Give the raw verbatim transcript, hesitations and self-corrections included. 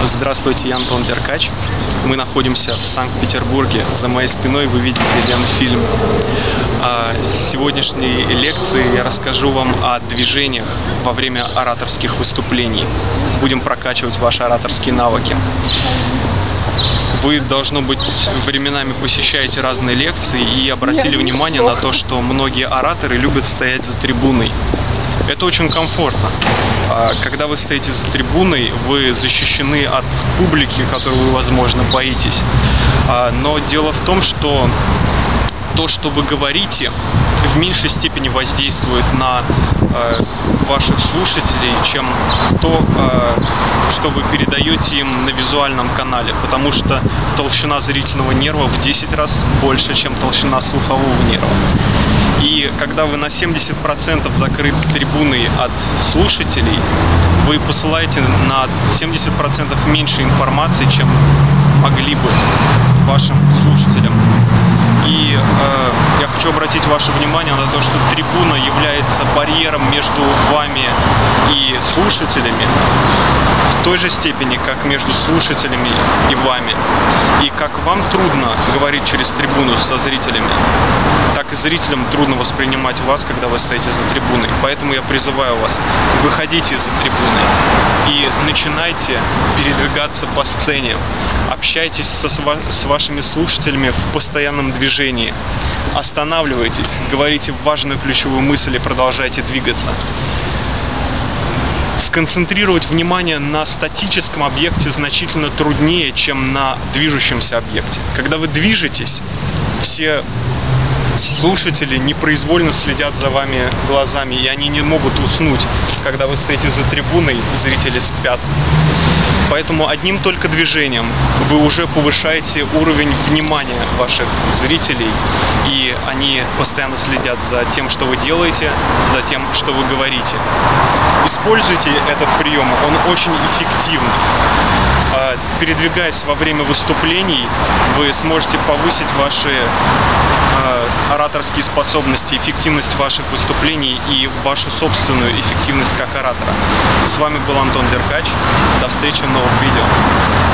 Здравствуйте, я Антон Деркач. Мы находимся в Санкт-Петербурге. За моей спиной вы видите Ленфильм. В сегодняшней лекции я расскажу вам о движениях во время ораторских выступлений. Будем прокачивать ваши ораторские навыки. Вы, должно быть, временами посещаете разные лекции и обратили внимание на то, что многие ораторы любят стоять за трибуной. Это очень комфортно. Когда вы стоите за трибуной, вы защищены от публики, которую вы, возможно, боитесь. Но дело в том, что то, что вы говорите, в меньшей степени воздействует на э, ваших слушателей, чем то, э, что вы передаете им на визуальном канале, потому что толщина зрительного нерва в десять раз больше, чем толщина слухового нерва. И когда вы на семьдесят процентов закрыты трибуной от слушателей, вы посылаете на семьдесят процентов меньше информации, чем могли бы вашим слушателям. И э, я хочу обратить ваше внимание на то, что трибуна является барьером между вами и слушателями в той же степени, как между слушателями и вами. И как вам трудно говорить через трибуну со зрителями, так и зрителям трудно воспринимать вас, когда вы стоите за трибуной. Поэтому я призываю вас, выходите за трибуны и начинайте передвигаться по сцене. Общайтесь со, с вашими слушателями в постоянном движении. Останавливайтесь, говорите важную ключевую мысль и продолжайте двигаться. Сконцентрировать внимание на статическом объекте значительно труднее, чем на движущемся объекте. Когда вы движетесь, все слушатели непроизвольно следят за вами глазами, и они не могут уснуть. Когда вы стоите за трибуной, зрители спят. Поэтому одним только движением вы уже повышаете уровень внимания ваших зрителей, и они постоянно следят за тем, что вы делаете, за тем, что вы говорите. Используйте этот прием, он очень эффективный. Передвигаясь во время выступлений, вы сможете повысить ваши ораторские способности, эффективность ваших выступлений и вашу собственную эффективность как оратора. С вами был Антон Деркач. До встречи в новых видео.